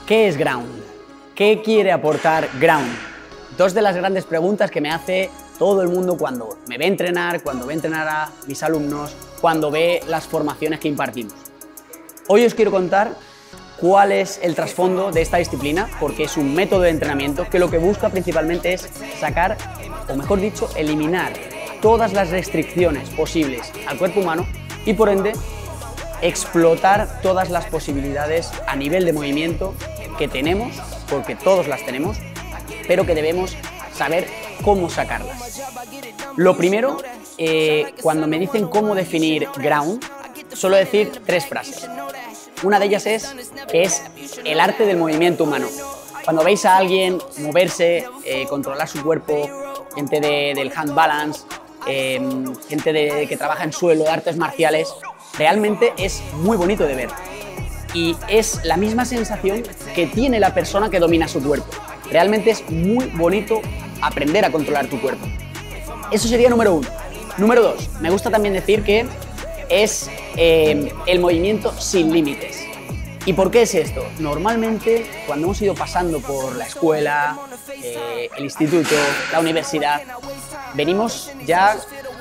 ¿Qué es Ground? ¿Qué quiere aportar Ground? Dos de las grandes preguntas que me hace todo el mundo cuando me ve entrenar, cuando ve entrenar a mis alumnos, cuando ve las formaciones que impartimos. Hoy os quiero contar cuál es el trasfondo de esta disciplina, porque es un método de entrenamiento que lo que busca principalmente es sacar, o mejor dicho, eliminar todas las restricciones posibles al cuerpo humano y por ende explotar todas las posibilidades a nivel de movimiento que tenemos, porque todos las tenemos, pero que debemos saber cómo sacarlas. Lo primero, cuando me dicen cómo definir Ground, suelo decir tres frases. Una de ellas es que es el arte del movimiento humano. Cuando veis a alguien moverse, controlar su cuerpo, gente del hand balance, gente que trabaja en suelo, de artes marciales, realmente es muy bonito de ver. Y es la misma sensación que tiene la persona que domina su cuerpo. Realmente es muy bonito aprender a controlar tu cuerpo. Eso sería número uno. Número dos, me gusta también decir que es el movimiento sin límites. ¿Y por qué es esto? Normalmente, cuando hemos ido pasando por la escuela, el instituto, la universidad, venimos ya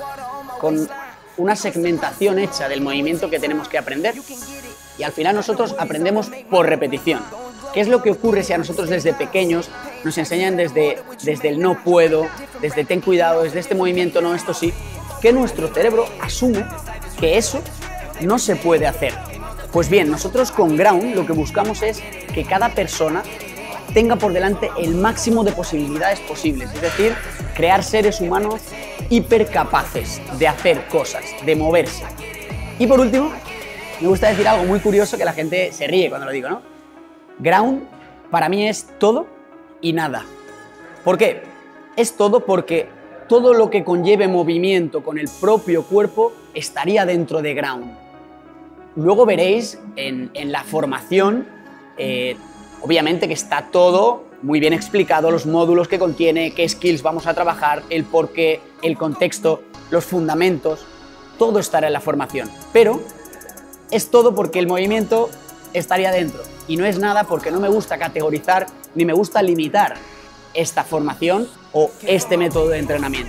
con una segmentación hecha del movimiento que tenemos que aprender y al final nosotros aprendemos por repetición. ¿Qué es lo que ocurre si a nosotros desde pequeños nos enseñan desde el no puedo, desde ten cuidado, desde este movimiento no, esto sí, que nuestro cerebro asume que eso no se puede hacer? Pues bien, nosotros con Ground lo que buscamos es que cada persona tenga por delante el máximo de posibilidades posibles, es decir, crear seres humanos hipercapaces de hacer cosas, de moverse. Y por último, me gusta decir algo muy curioso que la gente se ríe cuando lo digo, ¿no? Ground para mí es todo y nada. ¿Por qué? Es todo porque todo lo que conlleve movimiento con el propio cuerpo estaría dentro de Ground. Luego veréis en la formación, obviamente que está todo muy bien explicado, los módulos que contiene, qué skills vamos a trabajar, el porqué, el contexto, los fundamentos, todo estará en la formación. Pero es todo porque el movimiento estaría dentro y no es nada porque no me gusta categorizar ni me gusta limitar esta formación o este método de entrenamiento.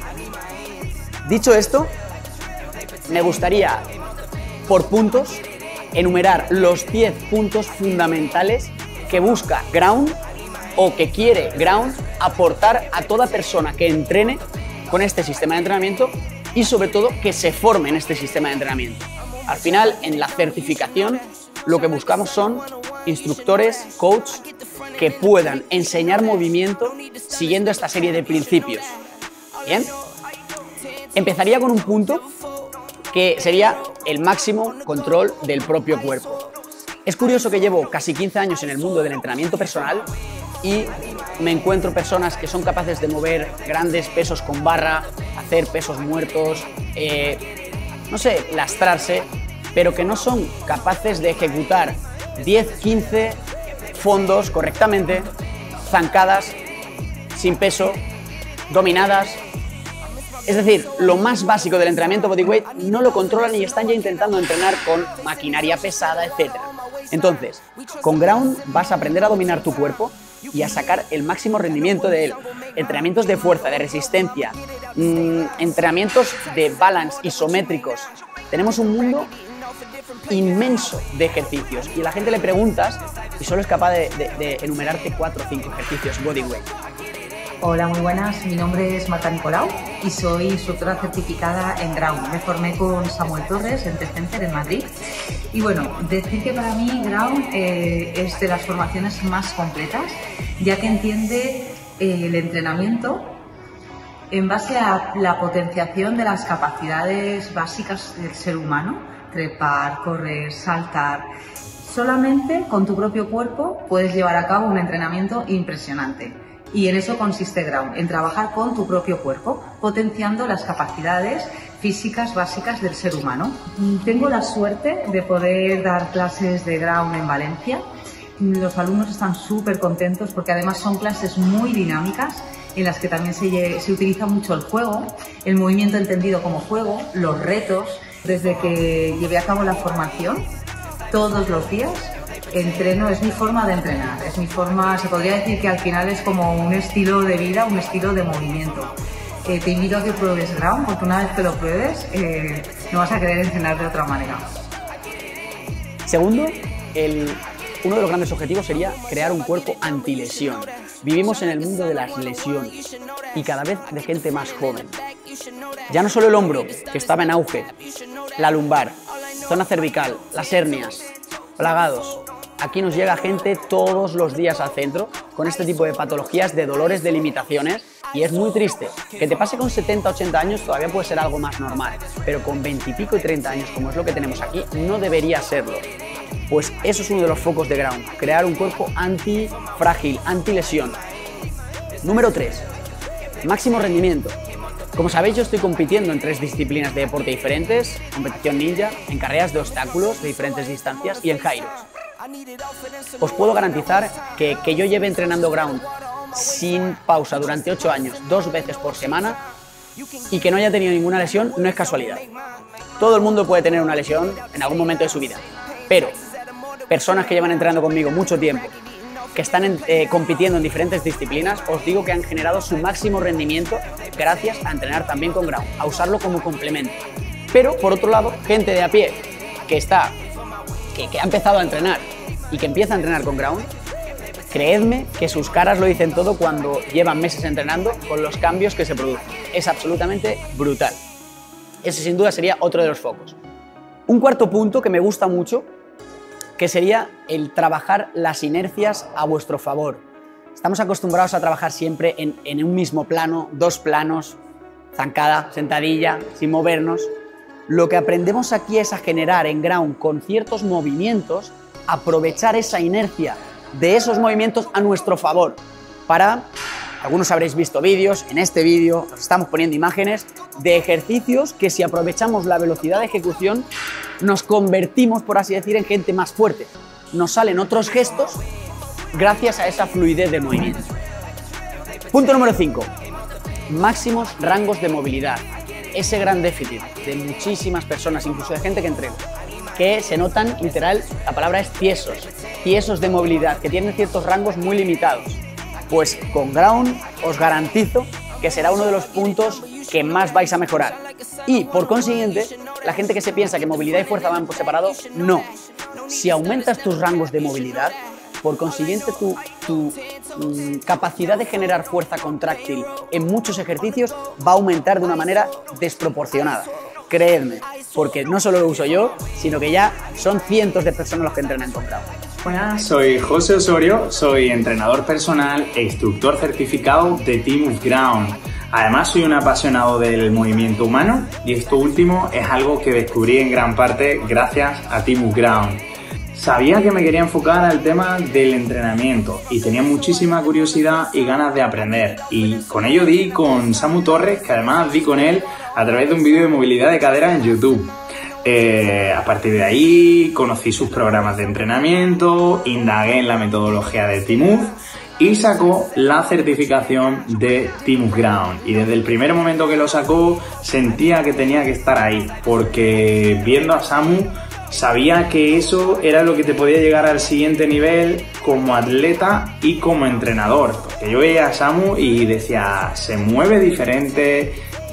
Dicho esto, me gustaría por puntos enumerar los 10 puntos fundamentales que busca Ground o que quiere Ground aportar a toda persona que entrene con este sistema de entrenamiento y sobre todo que se forme en este sistema de entrenamiento. Al final, en la certificación, lo que buscamos son instructores, coach, que puedan enseñar movimiento siguiendo esta serie de principios. ¿Bien? Empezaría con un punto que sería el máximo control del propio cuerpo. Es curioso que llevo casi 15 años en el mundo del entrenamiento personal y me encuentro personas que son capaces de mover grandes pesos con barra, hacer pesos muertos, no sé, lastrarse, pero que no son capaces de ejecutar 10, 15 fondos correctamente, zancadas, sin peso, dominadas. Es decir, lo más básico del entrenamiento bodyweight no lo controlan y están ya intentando entrenar con maquinaria pesada, etc. Entonces, con Ground vas a aprender a dominar tu cuerpo y a sacar el máximo rendimiento de él. Entrenamientos de fuerza, de resistencia, entrenamientos de balance isométricos. Tenemos un mundo inmenso de ejercicios y a la gente le preguntas y solo es capaz de enumerarte 4 o 5 ejercicios bodyweight. Hola, muy buenas. Mi nombre es Marta Nicolau y soy instructora certificada en Ground. Me formé con Samuel Torres en T-Center en Madrid. Y bueno, decir que para mí Ground es de las formaciones más completas, ya que entiende el entrenamiento en base a la potenciación de las capacidades básicas del ser humano: trepar, correr, saltar. Solamente con tu propio cuerpo puedes llevar a cabo un entrenamiento impresionante. Y en eso consiste Ground, en trabajar con tu propio cuerpo, potenciando las capacidades físicas básicas del ser humano. Tengo la suerte de poder dar clases de Ground en Valencia. Los alumnos están súper contentos porque además son clases muy dinámicas en las que también se utiliza mucho el juego, el movimiento entendido como juego, los retos. Desde que llevé a cabo la formación, todos los días entreno, es mi forma de entrenar, es mi forma, se podría decir que al final es como un estilo de vida, un estilo de movimiento. Te invito a que pruebes Ground, porque una vez que lo pruebes no vas a querer entrenar de otra manera. Segundo, uno de los grandes objetivos sería crear un cuerpo antilesión. Vivimos en el mundo de las lesiones y cada vez de gente más joven. Ya no solo el hombro, que estaba en auge, la lumbar, zona cervical, las hernias, plagados. Aquí nos llega gente todos los días al centro con este tipo de patologías, de dolores, de limitaciones, y es muy triste. Que te pase con 70, 80 años todavía puede ser algo más normal, pero con 20 y pico y 30 años, como es lo que tenemos aquí, no debería serlo. Pues eso es uno de los focos de Ground, crear un cuerpo antifrágil, antilesión. Número 3, máximo rendimiento. Como sabéis, yo estoy compitiendo en 3 disciplinas de deporte diferentes, competición ninja, en carreras de obstáculos de diferentes distancias y en gyros. Os puedo garantizar que yo lleve entrenando Ground sin pausa durante 8 años, 2 veces por semana, y que no haya tenido ninguna lesión no es casualidad. Todo el mundo puede tener una lesión en algún momento de su vida, pero personas que llevan entrenando conmigo mucho tiempo, que están compitiendo en diferentes disciplinas, os digo que han generado su máximo rendimiento gracias a entrenar también con Ground, a usarlo como complemento. Pero, por otro lado, gente de a pie que ha empezado a entrenar y que empieza a entrenar con Ground, creedme que sus caras lo dicen todo cuando llevan meses entrenando con los cambios que se producen. Es absolutamente brutal. Ese sin duda sería otro de los focos. Un cuarto punto que me gusta mucho, que sería el trabajar las inercias a vuestro favor. Estamos acostumbrados a trabajar siempre en un mismo plano, 2 planos, zancada, sentadilla, sin movernos. Lo que aprendemos aquí es a generar en Ground con ciertos movimientos, aprovechar esa inercia de esos movimientos a nuestro favor. Algunos habréis visto vídeos, en este vídeo os estamos poniendo imágenes de ejercicios que si aprovechamos la velocidad de ejecución nos convertimos, por así decir, en gente más fuerte. Nos salen otros gestos gracias a esa fluidez del movimiento. Punto número 5. Máximos rangos de movilidad. Ese gran déficit de muchísimas personas, incluso de gente que entrena, que se notan, literal, la palabra es tiesos de movilidad, que tienen ciertos rangos muy limitados. Pues con Ground os garantizo que será uno de los puntos que más vais a mejorar. Y por consiguiente, la gente que se piensa que movilidad y fuerza van por separado, no. Si aumentas tus rangos de movilidad, por consiguiente tu capacidad de generar fuerza contráctil en muchos ejercicios va a aumentar de una manera desproporcionada. Creedme, porque no solo lo uso yo, sino que ya son cientos de personas los que entrenan con Ground. Buenas, soy José Osorio, soy entrenador personal e instructor certificado de Team of Ground. Además soy un apasionado del movimiento humano y esto último es algo que descubrí en gran parte gracias a Team of Ground. Sabía que me quería enfocar al tema del entrenamiento y tenía muchísima curiosidad y ganas de aprender, y con ello di con Samu Torres, que además di con él a través de un vídeo de movilidad de cadera en YouTube. A partir de ahí conocí sus programas de entrenamiento, indagué en la metodología de Team y sacó la certificación de Team Ground. Y desde el primer momento que lo sacó sentía que tenía que estar ahí, porque viendo a Samu sabía que eso era lo que te podía llegar al siguiente nivel como atleta y como entrenador. Porque yo veía a Samu y decía, se mueve diferente,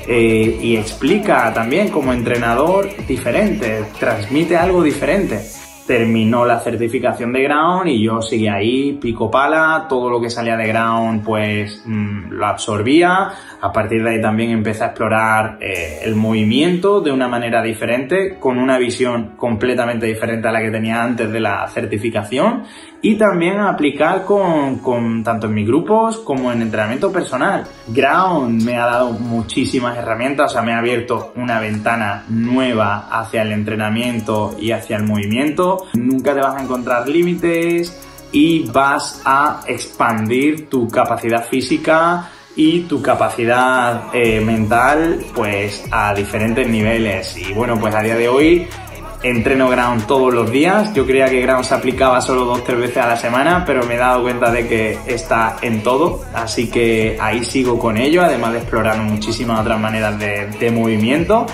y explica también como entrenador diferente, transmite algo diferente. Terminó la certificación de Ground y yo seguí ahí, pico pala, todo lo que salía de Ground pues lo absorbía. A partir de ahí también empecé a explorar el movimiento de una manera diferente, con una visión completamente diferente a la que tenía antes de la certificación, y también a aplicar tanto en mis grupos como en entrenamiento personal. Ground me ha dado muchísimas herramientas, o sea, me ha abierto una ventana nueva hacia el entrenamiento y hacia el movimiento. Nunca te vas a encontrar límites y vas a expandir tu capacidad física y tu capacidad mental pues a diferentes niveles. Y bueno, pues a día de hoy entreno Ground todos los días. Yo creía que Ground se aplicaba solo 2 o 3 veces a la semana, pero me he dado cuenta de que está en todo, así que ahí sigo con ello, además de explorar muchísimas otras maneras de movimiento.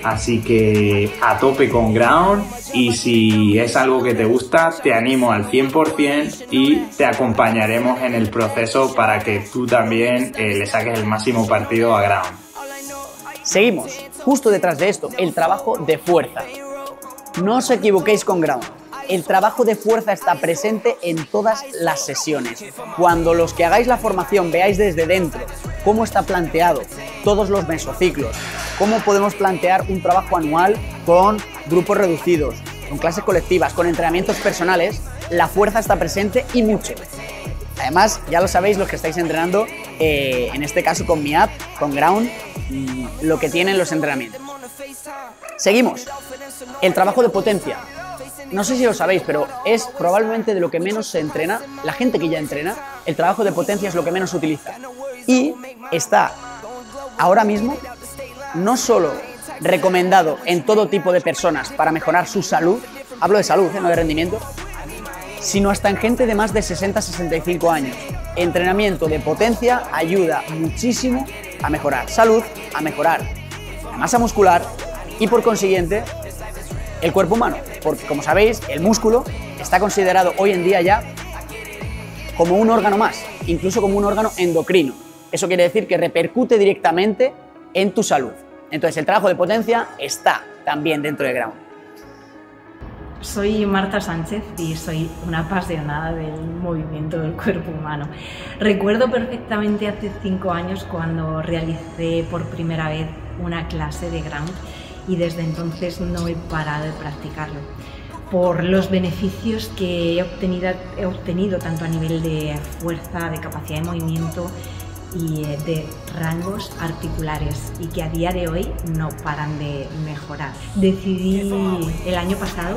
Así que a tope con Ground, y si es algo que te gusta, te animo al 100% y te acompañaremos en el proceso para que tú también le saques el máximo partido a Ground. Seguimos, justo detrás de esto, el trabajo de fuerza. No os equivoquéis con Ground. El trabajo de fuerza está presente en todas las sesiones. Cuando los que hagáis la formación veáis desde dentro cómo está planteado todos los mesociclos, cómo podemos plantear un trabajo anual con grupos reducidos, con clases colectivas, con entrenamientos personales, la fuerza está presente y mucho. Además, ya lo sabéis los que estáis entrenando, en este caso con mi app, con Ground, lo que tienen los entrenamientos. Seguimos. El trabajo de potencia. No sé si lo sabéis, pero es probablemente de lo que menos se entrena. La gente que ya entrena, el trabajo de potencia es lo que menos se utiliza. Y está ahora mismo no solo recomendado en todo tipo de personas para mejorar su salud, hablo de salud, no de rendimiento, sino hasta en gente de más de 60-65 años. Entrenamiento de potencia ayuda muchísimo a mejorar salud, a mejorar la masa muscular y por consiguiente el cuerpo humano, porque como sabéis el músculo está considerado hoy en día ya como un órgano más, incluso como un órgano endocrino. Eso quiere decir que repercute directamente en tu salud. Entonces el trabajo de potencia está también dentro de Ground. Soy Marta Sánchez y soy una apasionada del movimiento del cuerpo humano. Recuerdo perfectamente hace 5 años cuando realicé por primera vez una clase de Ground y desde entonces no he parado de practicarlo por los beneficios que he obtenido tanto a nivel de fuerza, de capacidad de movimiento y de rangos articulares y que a día de hoy no paran de mejorar. Decidí el año pasado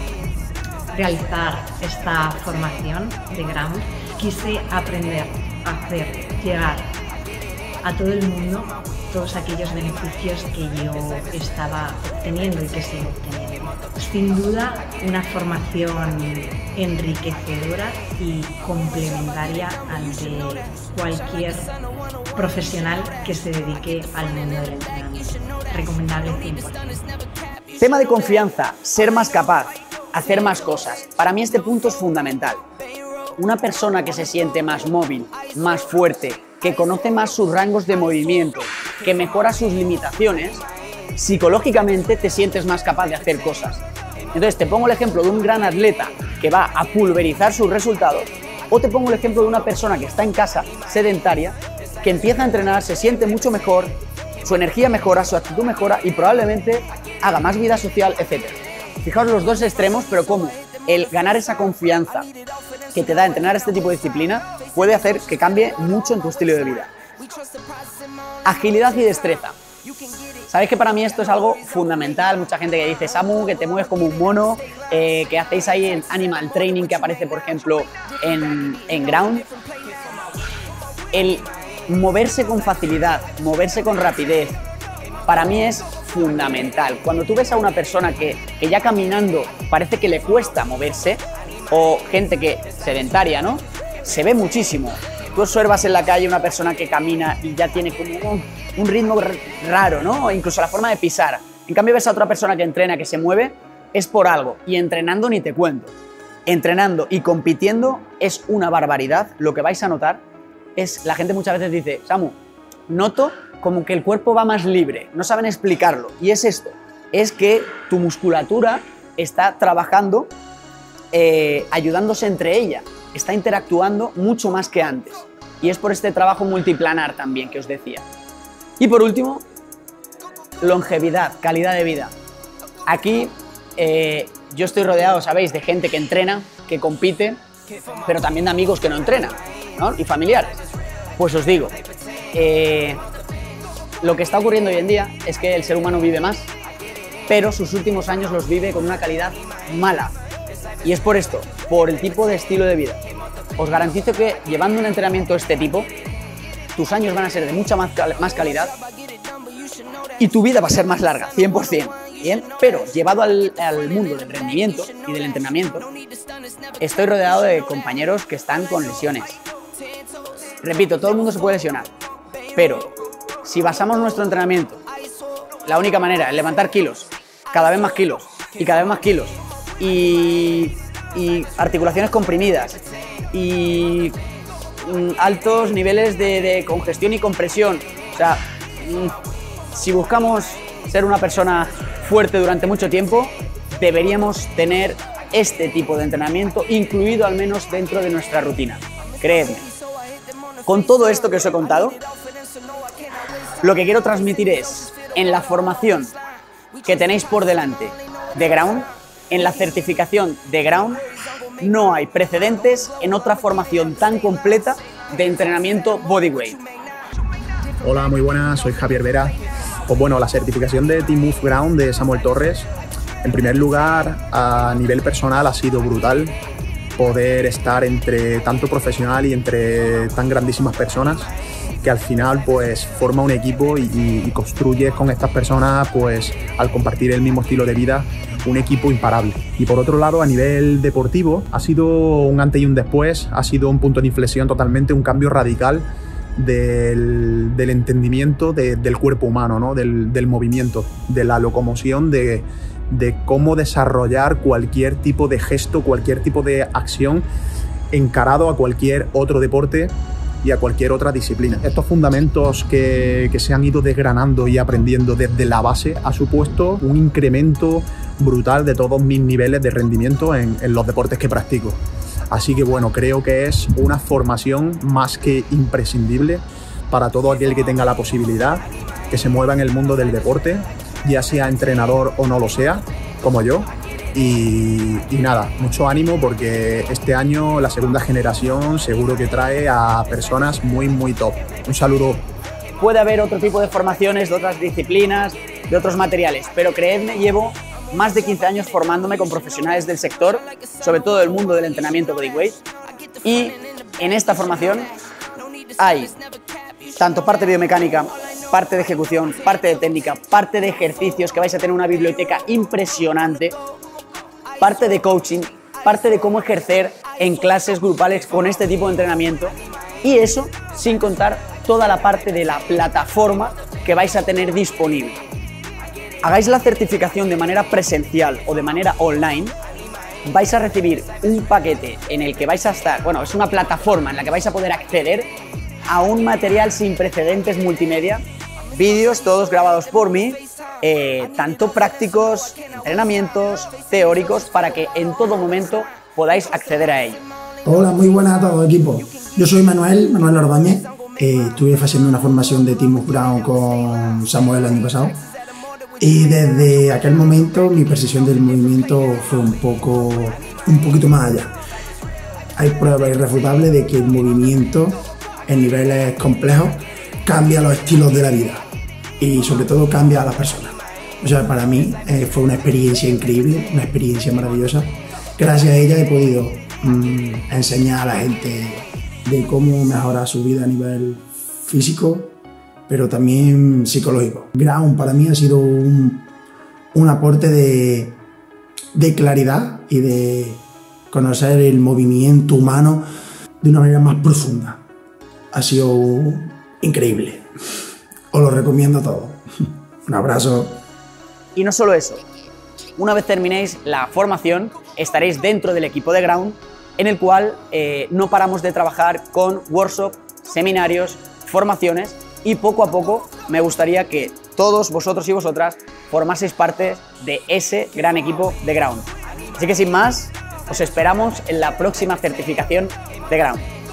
realizar esta formación de Ground. Quise aprender a hacer llegar a todo el mundo todos aquellos beneficios que yo estaba obteniendo y que sigo obteniendo. Sin duda, una formación enriquecedora y complementaria ante cualquier profesional que se dedique al mundo del entrenamiento. Recomendable 100%. Tema de confianza, ser más capaz, hacer más cosas. Para mí este punto es fundamental. Una persona que se siente más móvil, más fuerte, que conoce más sus rangos de movimiento, que mejora sus limitaciones, psicológicamente te sientes más capaz de hacer cosas. Entonces te pongo el ejemplo de un gran atleta que va a pulverizar sus resultados, o te pongo el ejemplo de una persona que está en casa, sedentaria, que empieza a entrenar, se siente mucho mejor, su energía mejora, su actitud mejora y probablemente haga más vida social, etc. Fijaos los dos extremos, pero cómo el ganar esa confianza que te da entrenar este tipo de disciplina puede hacer que cambie mucho en tu estilo de vida. Agilidad y destreza. Sabéis que para mí esto es algo fundamental. Mucha gente que dice, Samu, que te mueves como un mono, que hacéis ahí en Animal Training, que aparece, por ejemplo, en Ground. El moverse con facilidad, moverse con rapidez, para mí es fundamental. Cuando tú ves a una persona que ya caminando parece que le cuesta moverse, o gente que sedentaria, ¿no? Se ve muchísimo. Tú observas en la calle una persona que camina y ya tiene como un ritmo raro, ¿no? O incluso la forma de pisar. En cambio ves a otra persona que entrena, que se mueve, es por algo. Y entrenando ni te cuento. Entrenando y compitiendo es una barbaridad. Lo que vais a notar es, la gente muchas veces dice, Samu, noto como que el cuerpo va más libre. No saben explicarlo. Y es esto. Es que tu musculatura está trabajando ayudándose entre ella. Está interactuando mucho más que antes. Y es por este trabajo multiplanar también que os decía. Y por último, longevidad, calidad de vida. Aquí yo estoy rodeado, sabéis, de gente que entrena, que compite, pero también de amigos que no entrenan, ¿no? Y familiares. Pues os digo, lo que está ocurriendo hoy en día es que el ser humano vive más, pero sus últimos años los vive con una calidad mala. Y es por esto, por el tipo de estilo de vida. Os garantizo que llevando un entrenamiento de este tipo, tus años van a ser de mucha más calidad y tu vida va a ser más larga, 100%. ¿Bien? Pero llevado al mundo del rendimiento y del entrenamiento, estoy rodeado de compañeros que están con lesiones. Repito, todo el mundo se puede lesionar, pero si basamos nuestro entrenamiento la única manera es levantar kilos, cada vez más kilos y cada vez más kilos, y articulaciones comprimidas, y altos niveles de congestión y compresión. O sea, si buscamos ser una persona fuerte durante mucho tiempo, deberíamos tener este tipo de entrenamiento incluido al menos dentro de nuestra rutina. Creedme. Con todo esto que os he contado, lo que quiero transmitir es, en la formación que tenéis por delante de Ground, en la certificación de Ground, no hay precedentes en otra formación tan completa de entrenamiento bodyweight. Hola, muy buenas, soy Javier Vera. Pues bueno, la certificación de Team Move Ground de Samuel Torres, en primer lugar, a nivel personal ha sido brutal poder estar entre tanto profesional y entre tan grandísimas personas, que al final pues forma un equipo y construyes con estas personas, pues al compartir el mismo estilo de vida, un equipo imparable. Y por otro lado, a nivel deportivo, ha sido un antes y un después, ha sido un punto de inflexión totalmente, un cambio radical del entendimiento del cuerpo humano, ¿no? del movimiento, de la locomoción, de cómo desarrollar cualquier tipo de gesto, cualquier tipo de acción encarado a cualquier otro deporte y a cualquier otra disciplina. Estos fundamentos que se han ido desgranando y aprendiendo desde la base ha supuesto un incremento brutal de todos mis niveles de rendimiento en los deportes que practico. Así que bueno, creo que es una formación más que imprescindible para todo aquel que tenga la posibilidad, que se mueva en el mundo del deporte, ya sea entrenador o no lo sea, como yo. Y nada, mucho ánimo porque este año la segunda generación seguro que trae a personas muy, muy top. Un saludo. Puede haber otro tipo de formaciones, de otras disciplinas, de otros materiales, pero creedme, llevo más de 15 años formándome con profesionales del sector, sobre todo del mundo del entrenamiento bodyweight, y en esta formación hay tanto parte biomecánica, parte de ejecución, parte de técnica, parte de ejercicios, que vais a tener una biblioteca impresionante, parte de coaching, parte de cómo ejercer en clases grupales con este tipo de entrenamiento, y eso sin contar toda la parte de la plataforma que vais a tener disponible. Hagáis la certificación de manera presencial o de manera online, vais a recibir un paquete en el que vais a estar, bueno, es una plataforma en la que vais a poder acceder a un material sin precedentes multimedia, vídeos todos grabados por mí, tanto prácticos, entrenamientos, teóricos, para que en todo momento podáis acceder a ello. Hola, muy buenas a todo equipo. Yo soy Manuel Ordóñez. Estuve haciendo una formación de Team Move Ground con Samuel el año pasado. Y desde aquel momento mi percepción del movimiento fue un poquito más allá. Hay pruebas irrefutables de que el movimiento en niveles complejos cambia los estilos de la vida y sobre todo cambia a las personas. O sea, para mí fue una experiencia increíble, una experiencia maravillosa. Gracias a ella he podido enseñar a la gente de cómo mejorar su vida a nivel físico, pero también psicológico. Ground para mí ha sido un aporte de claridad y de conocer el movimiento humano de una manera más profunda. Ha sido increíble. Os lo recomiendo a todos. Un abrazo. Y no solo eso, una vez terminéis la formación, estaréis dentro del equipo de Ground, en el cual no paramos de trabajar con workshops, seminarios, formaciones, y poco a poco me gustaría que todos vosotros y vosotras formaseis parte de ese gran equipo de Ground. Así que sin más, os esperamos en la próxima certificación de Ground.